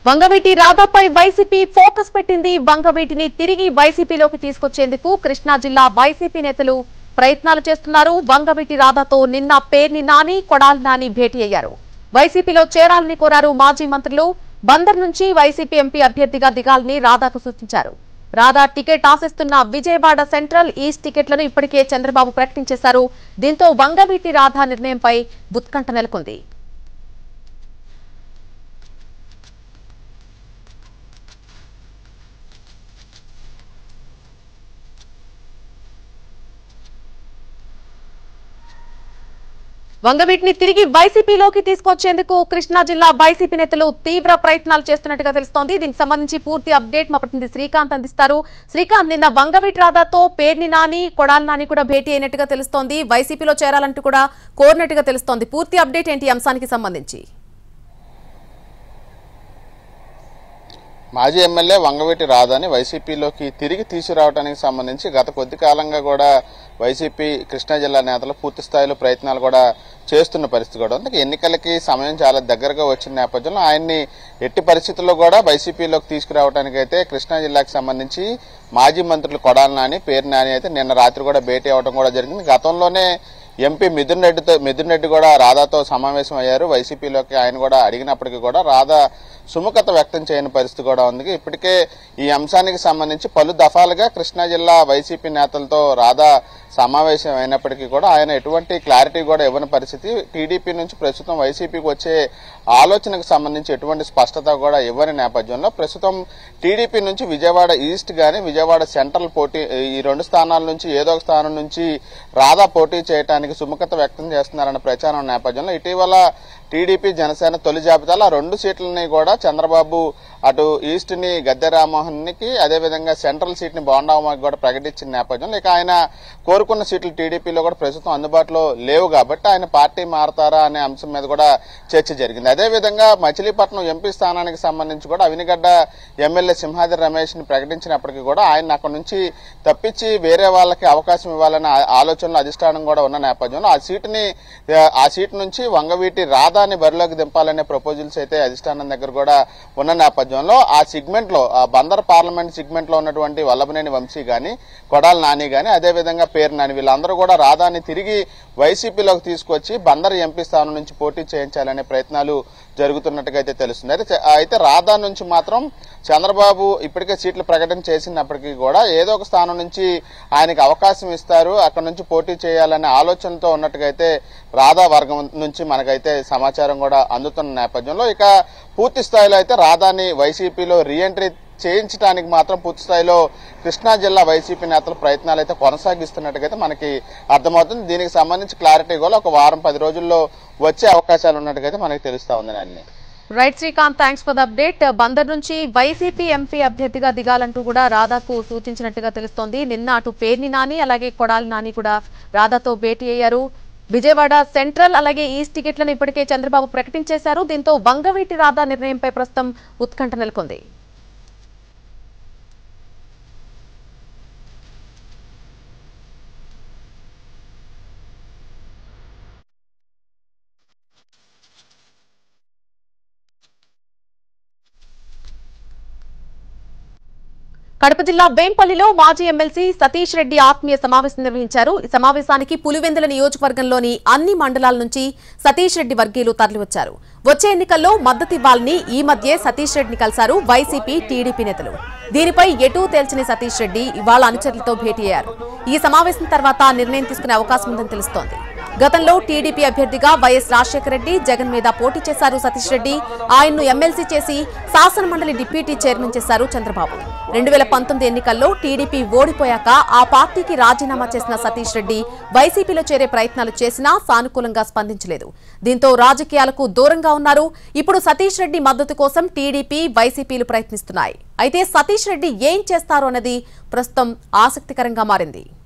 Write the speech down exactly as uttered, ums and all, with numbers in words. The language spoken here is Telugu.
వంగవీటి రాధాపై వైసీపీ ఫోకస్ పెట్టింది. వంగవీటిని తిరిగి వైసీపీలోకి తీసుకొచ్చేందుకు కృష్ణా జిల్లా వైసీపీ నేతలు ప్రయత్నాలు చేస్తున్నారు. వంగవీటి రాధాతో నిన్న పేర్ని నాని, కొడాలి నాని భేటీ అయ్యారు. వైసీపీలో చేరాలని కోరారు మాజీ మంత్రులు. బందర్ నుంచి వైసీపీ ఎంపీ అభ్యర్థిగా దిగాలని రాధాకు సూచించారు. రాధా టికెట్ ఆశిస్తున్న విజయవాడ సెంట్రల్, ఈస్ట్ టికెట్లను ఇప్పటికే చంద్రబాబు ప్రకటించేశారు. దీంతో వంగవీటి రాధా నిర్ణయంపై ఉత్కంఠ నెలకొంది. వంగవీటిని తిరిగి వైసీపీలోకి తీసుకొచ్చేందుకు కృష్ణా జిల్లా వైసీపీ నేతలు తీవ్ర ప్రయత్నాలు చేస్తున్నట్టుగా తెలుస్తోంది. దీనికి సంబంధించి పూర్తి అప్డేట్ మా ప్రతినిధి శ్రీకాంత్ అందిస్తారు. శ్రీకాంత్, నిన్న వంగవీటి రాధాతో పేర్ని నాని, కొడాలి నాని కూడా భేటీ అయినట్టుగా తెలుస్తోంది. వైసీపీలో చేరాలంటూ కూడా కోరినట్టుగా తెలుస్తోంది. పూర్తి అప్డేట్ ఏంటి అంశానికి సంబంధించి? మాజీ ఎమ్మెల్యే వంగవీటి రాధాని వైసీపీలోకి తిరిగి తీసుకురావడానికి సంబంధించి గత కొద్ది కాలంగా కూడా వైసీపీ కృష్ణా జిల్లా నేతలు పూర్తి స్థాయిలో ప్రయత్నాలు కూడా చేస్తున్న పరిస్థితి కూడా ఉంది. ఎన్నికలకి సమయం చాలా దగ్గరగా వచ్చిన నేపథ్యంలో ఆయన్ని ఎట్టి పరిస్థితుల్లో కూడా వైసీపీలోకి తీసుకురావడానికి అయితే కృష్ణా జిల్లాకు సంబంధించి మాజీ మంత్రులు కొడాలి నాని, పేర్ని నాని అయితే నిన్న రాత్రి కూడా భేటీ అవ్వడం కూడా జరిగింది. గతంలోనే ఎంపీ మిథున్ రెడ్డితో మిథున్ రెడ్డి కూడా రాధాతో సమావేశం అయ్యారు. వైసీపీలోకి ఆయన కూడా అడిగినప్పటికీ కూడా రాధా సుముఖత వ్యక్తం చేయని పరిస్థితి కూడా ఉంది. ఇప్పటికే ఈ అంశానికి సంబంధించి పలు దఫాలుగా కృష్ణా జిల్లా వైసీపీ నేతలతో రాధా సమావేశం అయినప్పటికీ కూడా ఆయన ఎటువంటి క్లారిటీ కూడా ఇవ్వని పరిస్థితి. టీడీపీ నుంచి ప్రస్తుతం వైసీపీకి వచ్చే ఆలోచనకు సంబంధించి ఎటువంటి స్పష్టత కూడా ఇవ్వని నేపథ్యంలో ప్రస్తుతం టీడీపీ నుంచి విజయవాడ ఈస్ట్ గానీ విజయవాడ సెంట్రల్ పోటీ ఈ రెండు స్థానాల నుంచి ఏదో ఒక స్థానం నుంచి రాధా పోటీ చేయడానికి సుముఖత వ్యక్తం చేస్తున్నారన్న ప్రచారం నేపథ్యంలో ఇటీవల టీడీపీ జనసేన తొలి జాబితాలో ఆ రెండు సీట్లని కూడా చంద్రబాబు అటు ఈస్ట్ ని గద్దె రామ్మోహన్ కి అదేవిధంగా సెంట్రల్ సీట్ ని బోండామాకి కూడా ప్రకటించిన నేపథ్యంలో ఇక ఆయన కోరుకున్న సీట్లు టీడీపీలో కూడా ప్రస్తుతం అందుబాటులో లేవు కాబట్టి ఆయన పార్టీ మారతారా అనే అంశం మీద కూడా చర్చ జరిగింది. అదేవిధంగా మచిలీపట్నం ఎంపీ స్థానానికి సంబంధించి కూడా అవినిగడ్డ ఎమ్మెల్యే సింహాద్రి రమేష్ ని ప్రకటించినప్పటికీ కూడా ఆయన అక్కడ నుంచి తప్పించి వేరే వాళ్ళకి అవకాశం ఇవ్వాలనే ఆలోచనలో అధిష్టానం కూడా ఉన్న నేపథ్యంలో ఆ సీటుని ఆ సీటు నుంచి వంగవీటి రాధాని బరిలోకి దింపాలనే ప్రపోజల్స్ అయితే అధిష్టానం దగ్గర కూడా ఉన్న నేపథ్యంలో ఆ సిగ్మెంట్ లో ఆ బందర్ పార్లమెంట్ సిగ్మెంట్ లో ఉన్నటువంటి వల్లభనేని వంశీ గాని, కొడాలి నాని గాని, అదేవిధంగా పేరు నాని వీళ్ళందరూ కూడా రాధాని తిరిగి వైసీపీలోకి తీసుకొచ్చి బందర్ ఎంపీ స్థానం నుంచి పోటీ చేయించాలనే ప్రయత్నాలు జరుగుతున్నట్టుగా అయితే తెలుస్తుంది. అయితే అయితే రాధా నుంచి మాత్రం చంద్రబాబు ఇప్పటికే సీట్లు ప్రకటన చేసినప్పటికీ కూడా ఏదో ఒక స్థానం నుంచి ఆయనకి అవకాశం ఇస్తారు, అక్కడ నుంచి పోటీ చేయాలనే ఆలోచనతో ఉన్నట్టుగా అయితే రాధా వర్గం నుంచి మనకైతే సమాచారం కూడా అందుతున్న నేపథ్యంలో ఇక పూర్తి స్థాయిలో అయితే రాధాని వైసీపీలో రీఎంట్రీ చేయించడానికి మాత్రం పూర్తి స్థాయిలో కృష్ణా జిల్లా వైసీపీ నేతలు ప్రయత్నాలు అయితే కొనసాగిస్తున్నట్టుగా మనకి అర్థమవుతుంది. దీనికి సంబంధించి క్లారిటీ కూడా ఒక వారం పది రోజుల్లో వచ్చే అవకాశాలు ఉన్నట్టుగా మనకి తెలుస్తా ఉందని అన్ని right Srikanth, thanks for the update. Bandar నుంచి వైసీపీ ఎంపీ అభ్యర్థిగా దిగాలంటూ కూడా రాధాకు సూచించినట్టుగా తెలుస్తోంది. నిన్న అటు పేర్ని నాని అలాగే కొడాలి నాని కూడా రాధాతో భేటీ అయ్యారు. విజయవాడ సెంట్రల్ అలాగే ఈస్ట్ టికెట్లను ఇప్పటికే చంద్రబాబు ప్రకటించేశారు. దీంతో వంగవీటి రాధా నిర్ణయంపై ప్రస్తుతం ఉత్కంఠ నెలకొంది. కడప జిల్లా వేంపల్లిలో మాజీ ఎమ్మెల్సీ సతీష్ రెడ్డి ఆత్మీయ సమావేశం నిర్వహించారు. ఈ సమావేశానికి పులివెందుల నియోజకవర్గంలోని అన్ని మండలాల నుంచి సతీష్ రెడ్డి వర్గీయులు తరలివచ్చారు. వచ్చే ఎన్నికల్లో మద్దతివ్వాలని ఈ మధ్యే సతీష్ రెడ్డిని కలిశారు వైసీపీ, టీడీపీ నేతలు. దీనిపై ఎటూ తేల్చని సతీష్ రెడ్డి ఇవాళ అనుచరులతో భేటీ అయ్యారు. ఈ సమావేశం తర్వాత నిర్ణయం తీసుకునే అవకాశం ఉందని తెలుస్తోంది. గతంలో టీడీపీ అభ్యర్థిగా వైఎస్ రాజశేఖర రెడ్డి, జగన్ మీద పోటీ చేశారు సతీష్ రెడ్డి. ఆయన్ను ఎమ్మెల్సీ చేసి శాసనమండలి డిప్యూటీ చైర్మన్ చేశారు చంద్రబాబు. రెండు వేల పంతొమ్మిది ఎన్నికల్లో టీడీపీ ఓడిపోయాక ఆ పార్టీకి రాజీనామా చేసిన సతీష్ రెడ్డి వైసీపీలో చేరే ప్రయత్నాలు చేసినా సానుకూలంగా స్పందించలేదు. దీంతో రాజకీయాలకు దూరంగా ఉన్నారు. ఇప్పుడు సతీష్ రెడ్డి మద్దతు కోసం టీడీపీ, వైసీపీలు ప్రయత్నిస్తున్నాయి. అయితే సతీష్ రెడ్డి ఏం చేస్తారో అన్నది ప్రస్తుతం ఆసక్తికరంగా మారింది.